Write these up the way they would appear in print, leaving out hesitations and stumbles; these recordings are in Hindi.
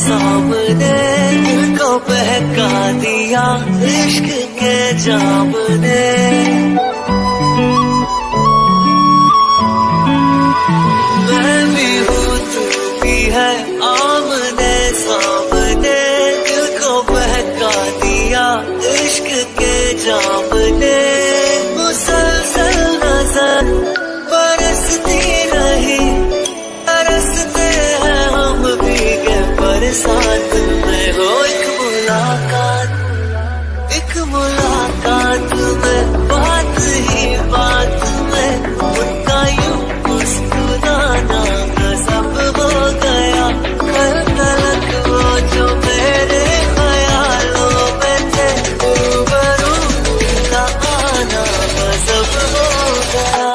सामने दिल को बहका दिया इश्क के जाम ने। मैं भी हूँ तू भी है आमने सामने दिल को बहका दिया इश्क के जाम ने। मुसलसल नजर बरसती रही तरसते हैं हम भीगे बरसात में। हो एक मुलाकात में बात ही बात में उनका यूं मुस्कुराना गजब हो गया। कल तलक वो जो मेरे ख्यालों में थे रूबरू उनका आना गजब हो गया।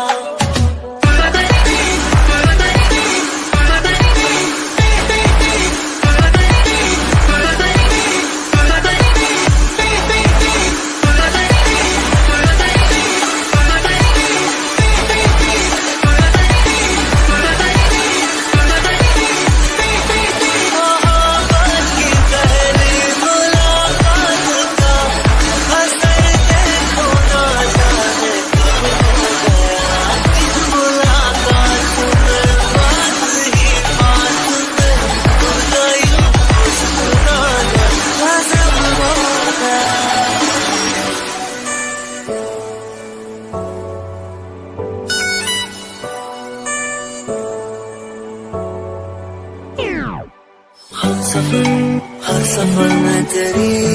हर सफर में तेरी